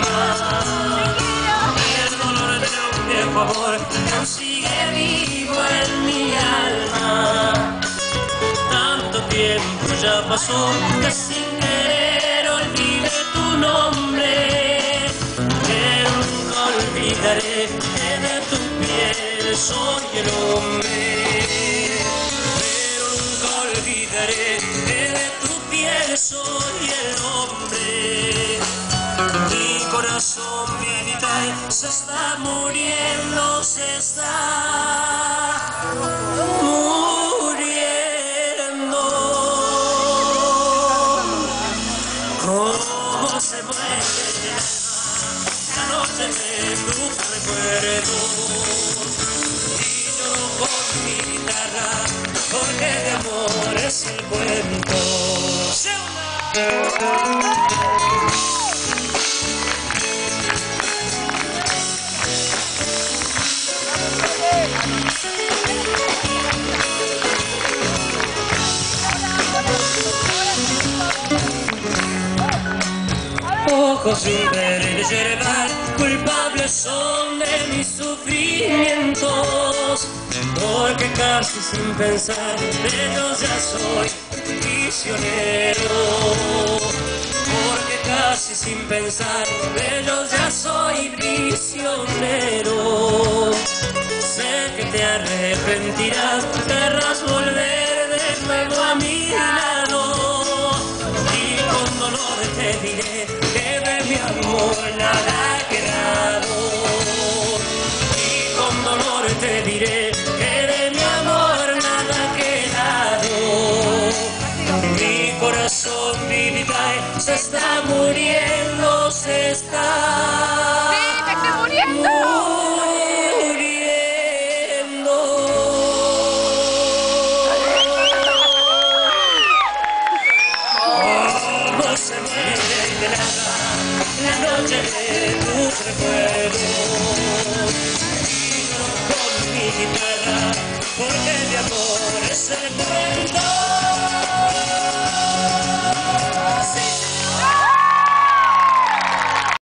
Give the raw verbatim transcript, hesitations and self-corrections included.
alma. El dolor de un viejo amor aún sigue vivo en mi alma. Tanto tiempo ya pasó que sin querer olvidé tu nombre, pero nunca olvidaré que de tu piel soy el hombre. Pero nunca olvidaré que de tu piel soy el hombre. Mi corazón, mi vida se está muriendo, se está muriendo. Cómo se muere la noche de tu recuerdo. Y lloro con mi guitarra porque de amor es el cuento. Ojos sin ver y de yerbar, culpables son de mis sufrimientos, porque casi sin pensar de ellos ya soy prisionero. Porque casi sin pensar de ellos ya soy prisionero. Sé que te arrepentirás, querrás volver de nuevo a mi lado, y con dolor te diré que de mi amor nada ha quedado. Y con dolor te diré que de mi amor nada ha quedado. Mi corazón, mi vida se está muriendo, se está ¡Sí, te está muriendo! No se muere de nada la noche de tus recuerdos. Y yo con mi guitarra porque de amor es el cuento.